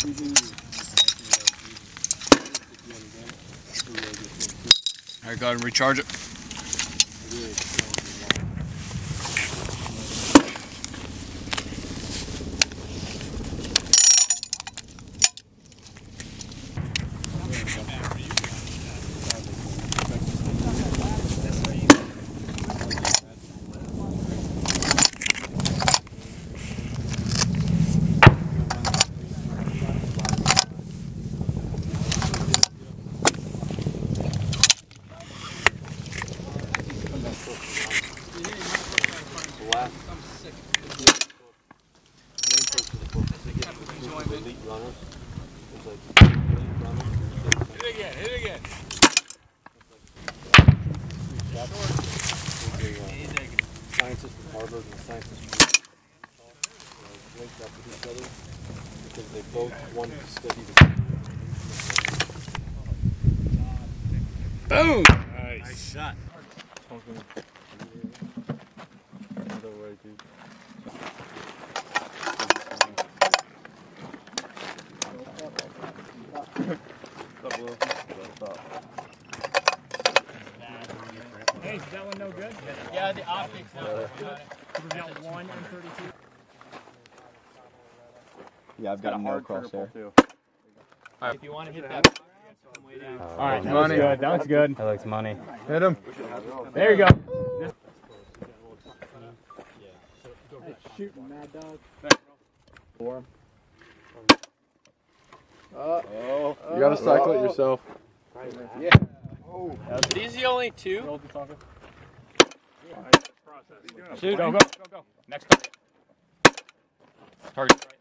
Alright, go ahead and recharge it. Scientists from Harvard and scientists from linked up with each other because they both wanted to study the boom! Nice shot. Hey, is that one no good? Yeah, the optics now. We got one M32. Yeah, I've got a hard crosshair. If you want to hit that, come way down. All right, that looks good. That looks good. That looks money. Hit him. There you go. shooting, mad dog. For him. You gotta cycle it yourself. Yeah. Are these the only two? Shoot. Go. Next target.